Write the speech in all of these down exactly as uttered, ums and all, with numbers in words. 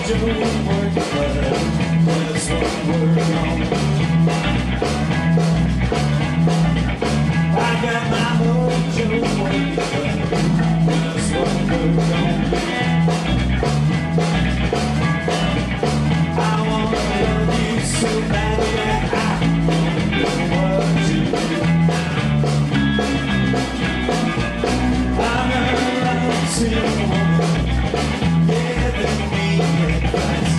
mojo working, but just one word on. I got my mojo working, but just one word on. I wanna love you so bad that I don't know what to do. I'm a lovesick woman, giving me advice.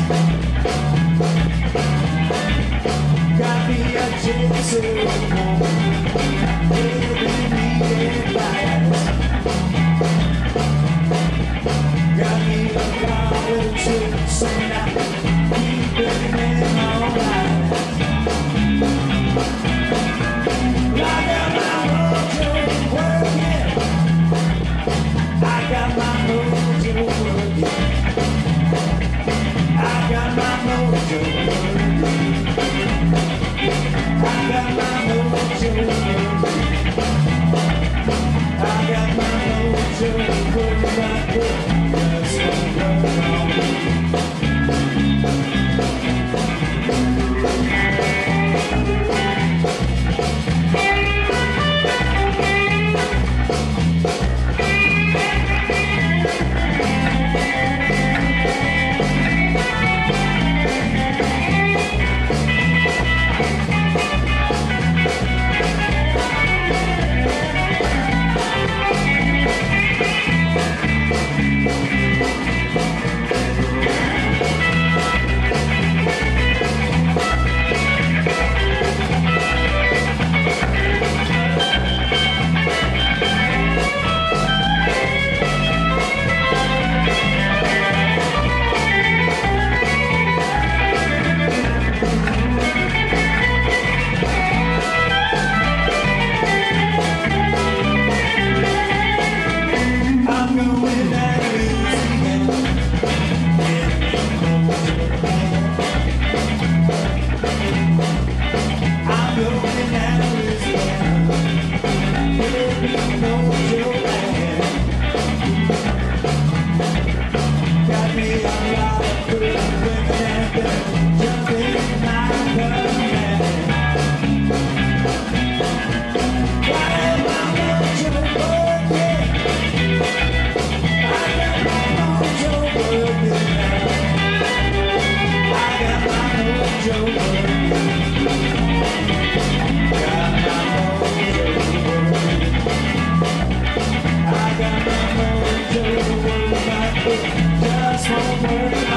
Got me a gypsy woman, giving me advice. Got me a bottle of chips and I keep it in all night. I got my mojo working. I got my mojo working. I got my mojo working. I got my mojo working. I got my mojo working like this. Just one word on me. Just one word.